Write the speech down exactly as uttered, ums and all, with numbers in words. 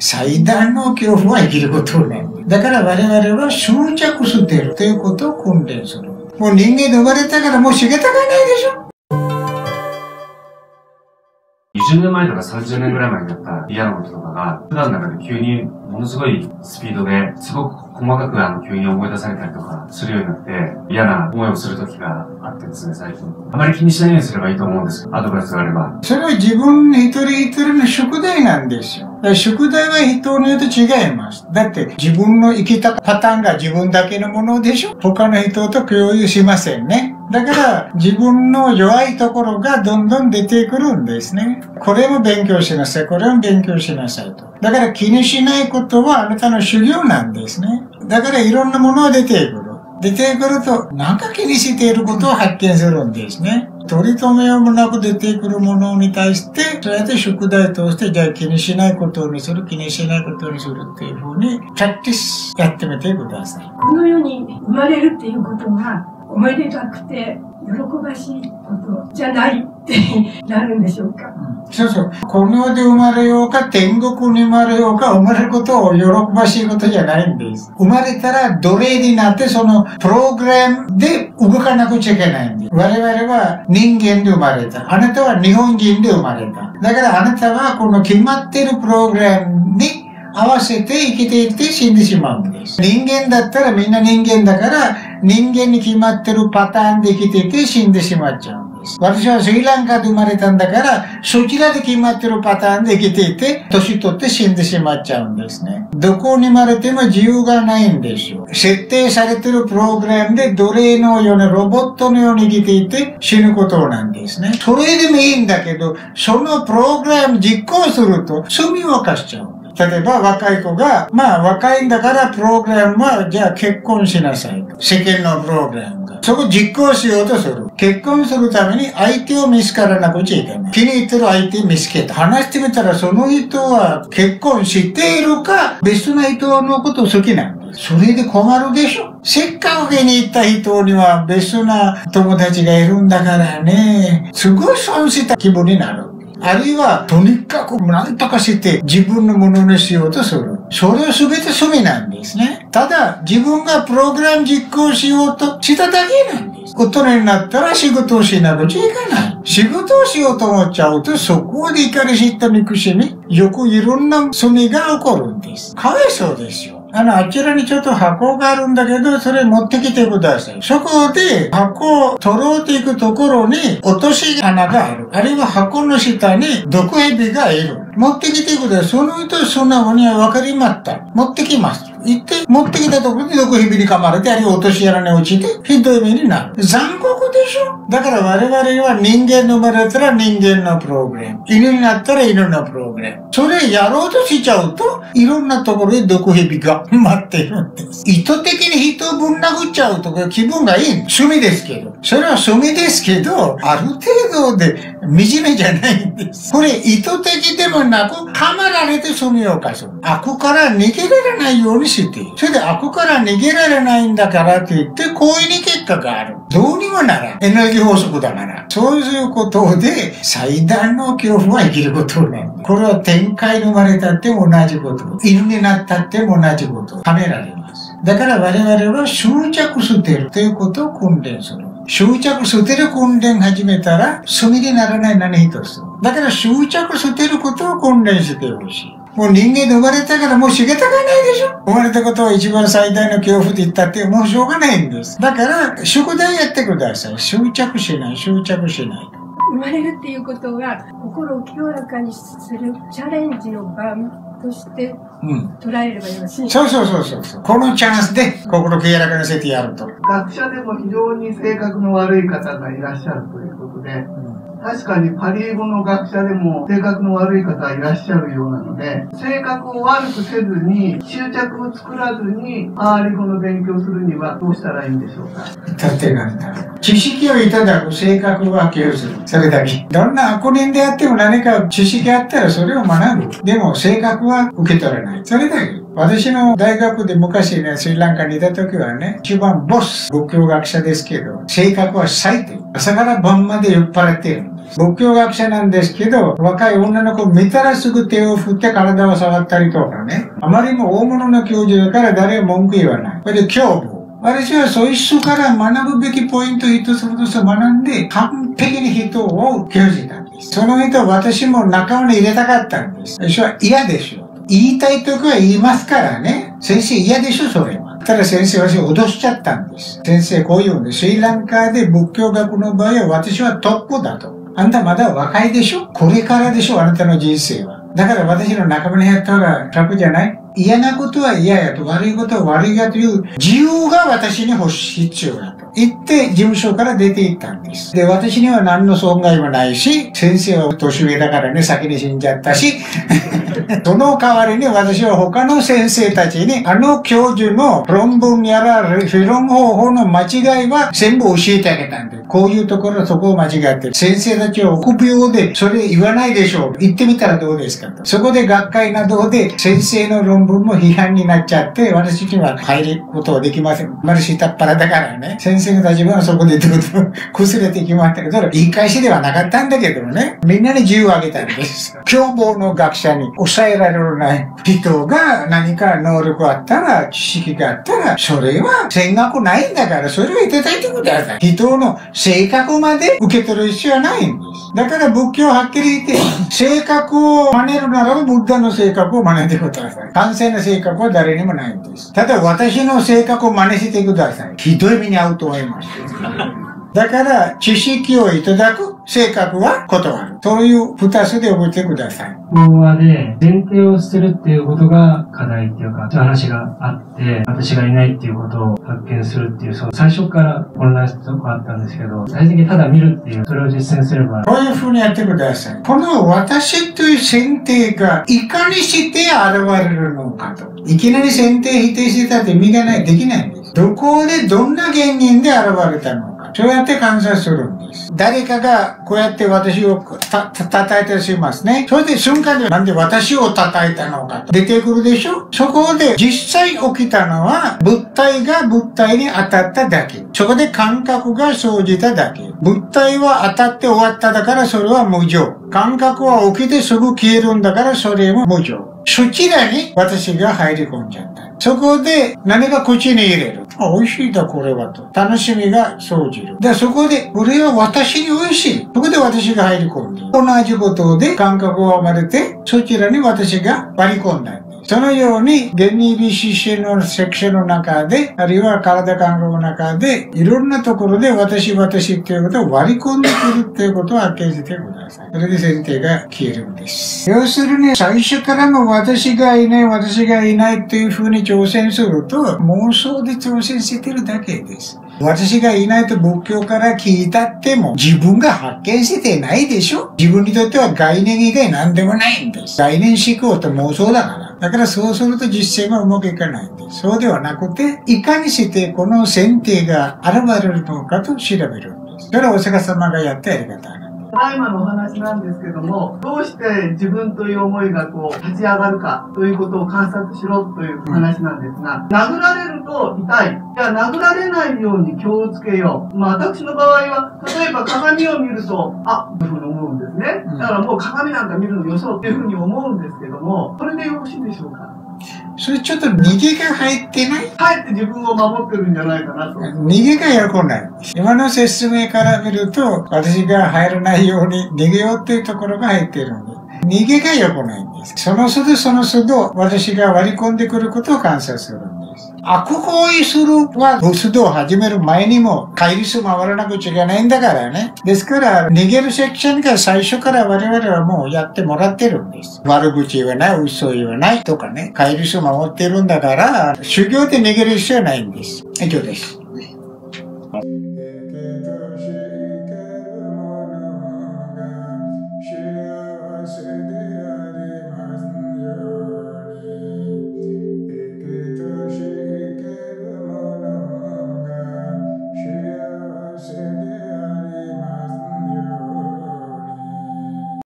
最大の恐怖は生きることなんだ。だから我々は執着してるということを訓練する。もう人間で生まれたからもうしげたがないでしょ。 にじゅうねんまえとかさんじゅうねんぐらい前にやった嫌なこととかが、普段の中で急にものすごいスピードですごく細かくあの急に思い出されたりとかするようになって、嫌な思いをする時があってですね、最近。あまり気にしないようにすればいいと思うんですけど、アドバイスがあれば。 それは自分一人一人の宿題なんですよ。宿題は人によって違います。だって自分の生きたパターンが自分だけのものでしょ。他の人と共有しませんね。だから自分の弱いところがどんどん出てくるんですね。これも勉強しなさい、これも勉強しなさいと。だから気にしないことはあなたの修行なんですね。だからいろんなものが出てくる。出てくると、なんか気にしていることを発見するんですね。取り留めようもなく出てくるものに対して、そうやって宿題として、じゃあ気にしないことにする、気にしないことにするっていうふうに、プラクティスやってみてください。 この世に生まれるっていうことが、おめでたくて、喜ばしいことじゃないってなるんでしょうか、 うん、そうそう。この世で生まれようか、天国に生まれようか、生まれることを喜ばしいことじゃないんです。生まれたら奴隷になって、そのプログラムで動かなくちゃいけないんです。我々は人間で生まれた。あなたは日本人で生まれた。だからあなたはこの決まっているプログラムに合わせて生きていって死んでしまうんです。人間だったらみんな人間だから、人間に決まってるパターンで生きていて死んでしまっちゃうんです。私はスリランカで生まれたんだから、そちらで決まってるパターンで生きていて、年取って死んでしまっちゃうんですね。どこに生まれても自由がないんですよ。設定されてるプログラムで奴隷のようなロボットのように生きていて死ぬことなんですね。それでもいいんだけど、そのプログラム実行すると罪を犯しちゃう。例えば若い子が、まあ若いんだからプログラムは、じゃあ結婚しなさい。世間のプログラムが。そこ実行しようとする。結婚するために相手を見つからなくちゃいけない。気に入ってる相手を見つけた。話してみたらその人は結婚しているか、別な人のこと好きなんです。それで困るでしょ。せっかく気に入った人には別な友達がいるんだからね。すごい損した気分になる。あるいは、とにかく何とかして自分のものにしようとする。それは全て罪なんですね。ただ、自分がプログラム実行しようとしただけなんです。大人になったら仕事をしなくちゃいけない。仕事をしようと思っちゃうと、そこで怒り知った憎しみ、よくいろんな罪が起こるんです。かわいそうですよ。あの、あちらにちょっと箱があるんだけど、それ持ってきてください。そこで箱を取ろうと行くところに落とし穴がある。あるいは箱の下に毒蛇がいる。持ってきてください。その人素直には分かりました。持ってきます。行って、持ってきたところに毒蛇に噛まれて、あるいは落とし穴に落ちて、ひどい目になる。残酷でしょ。だから我々は人間の生まれたら人間のプログラム。犬になったら犬のプログラム。それやろうとしちゃうと、いろんなところで毒蛇が待っているんです。意図的に人をぶん殴っちゃうと気分がいい。罪ですけど。それは罪ですけど、ある程度で惨めじゃないんです。これ意図的でもなく、はまられて罪を犯す。悪から逃げられないようにしている。それで悪から逃げられないんだからと言って、こういう結果がある。どうにもならん。エネルギー法則だから。そういうことで、最大の恐怖は生きることなんだ。これは天界に生まれたっても同じこと。犬になったっても同じこと。はめられます。だから我々は執着捨てるということを訓練する。執着捨てる訓練始めたら、罪にならない何一つ。だから執着捨てることを訓練してほしい。もう人間で生まれたからもうしげたがないでしょ。生まれたことは一番最大の恐怖で言ったってもうしょうがないんです。だから、宿題やってください。執着しない、執着しない。 生まれるっていうことが心を清らかにするチャレンジの場として捉えればよろしい、うん、そうそうそうそう。このチャンスで心を清らかにせてやると。 学者でも非常に性格の悪い方がいらっしゃるということで、うん確かにパリ語の学者でも性格の悪い方はいらっしゃるようなので、性格を悪くせずに、執着を作らずに、パリ語の勉強するにはどうしたらいいんでしょうか。 だってなんだ。知識をいただく、性格を発揮する。それだけ。どんな悪人であっても何か知識あったらそれを学ぶ。でも性格は受け取らない。それだけ。私の大学で昔ね、スリランカにいた時はね、一番ボス、仏教学者ですけど、性格は最低。朝から晩まで酔っ払っているんです。 です。仏教学者なんですけど、若い女の子を見たらすぐ手を振って体を触ったりとかね。あまりにも大物の教授だから誰も文句言わない。これで教母。私はそういう人から学ぶべきポイント一つ一つ学んで、完璧に人を教じたんです。その人を私も仲間に入れたかったんです。私は嫌でしょ。言いたいときは言いますからね。先生嫌でしょ、それは。ただ先生は私を脅しちゃったんです。先生こう言うんです。スリランカで仏教学の場合は私はトップだと。あんたまだ若いでしょ？これからでしょ、あなたの人生は。だから私の仲間にやった方が楽じゃない？嫌なことは嫌やと、悪いことは悪いやという自由が私に欲しい必要だと言って事務所から出て行ったんです。で、私には何の損害もないし、先生は年上だからね、先に死んじゃったし、その代わりに私は他の先生たちに、あの教授の論文やら理論方法の間違いは全部教えてあげたんで、こういうところそこを間違ってる。先生たちは臆病でそれ言わないでしょう。言ってみたらどうですかと。そこで学会などで先生の論文も批判になっちゃって、私には入ることはできません。まる下っ腹だからね。先生の立場はそこでどんどん崩れてきましたけど、それ言い返しではなかったんだけどね。みんなに自由をあげたんです。凶暴の学者に抑えられない人が何か能力あったら、知識があったら、それは戦学ないんだから、それをいただいてください。人の性格まで受け取る必要はないんです。だから仏教ははっきり言って、性格を真似るならば、ブッダの性格を真似てください。完成の性格は誰にもないんです。ただ私の性格を真似してください。ひどい目に遭うと思います。だから、知識をいただく、性格は断る。そういう二つで覚えてください。 講話で前提を捨てるっていうことが課題っていうか、そういう話があって、私がいないっていうことを発見するっていう、その最初から混乱したとこあったんですけど、最終的にただ見るっていう、それを実践すれば。 こういう風にやってください。この私という選定がいかにして現れるのかと。いきなり選定否定してたって意味がない、できないんです。どこでどんな原因で現れたのか。そうやって観察するんです。誰かがこうやって私をた、た、叩いたりしますね。それで瞬間でなんで私を叩いたのかと出てくるでしょ。そこで実際起きたのは物体が物体に当たっただけ。そこで感覚が生じただけ。物体は当たって終わっただからそれは無常。感覚は起きてすぐ消えるんだからそれも無常。そちらに私が入り込んじゃった。そこで何か口に入れる。あ、美味しいだこれはと。楽しみが生じる。で、そこで、これは私に美味しい。そこで私が入り込んで。同じことで感覚が生まれて、そちらに私が割り込んだ。そのように、原理美姿勢のセクションの中で、あるいは体感覚の中で、いろんなところで私、私っていうことを割り込んでくるっていうことを発見してください。それで前提が消えるんです。要するに、最初からも私がいない、私がいないっていうふうに挑戦すると、妄想で挑戦してるだけです。私がいないと仏教から聞いたっても自分が発見してないでしょ。自分にとっては概念以外何でもないんです。概念思考と妄想だから。だからそうすると実践がうまくいかないんです。そうではなくて、いかにしてこの選定が現れるのかと調べるんです。それはお釈迦様がやったやり方なんです。 今のお話なんですけども、どうして自分という思いがこう立ち上がるかということを観察しろという話なんですが、殴られると痛い。じゃあ殴られないように気をつけよう。まあ私の場合は、例えば鏡を見ると、あ、というふうに思うんですね。だからもう鏡なんか見るのよそうっていうふうに思うんですけども、それでよろしいでしょうか？ それちょっと逃げが入ってない？ かえって自分を守ってるんじゃないかなと。 逃げがよくない。今の説明から見ると、私が入らないように逃げようっていうところが入っているんです。逃げが良くないんです。その都度その都度、私が割り込んでくることを観察するんです。悪行為するは、仏道を始める前にも、戒律回らなくちゃいけないんだからね。ですから、逃げるセクションが最初から我々はもうやってもらってるんです。悪口言わない、嘘言わないとかね、戒律守ってるんだから、修行で逃げる必要はないんです。以上です。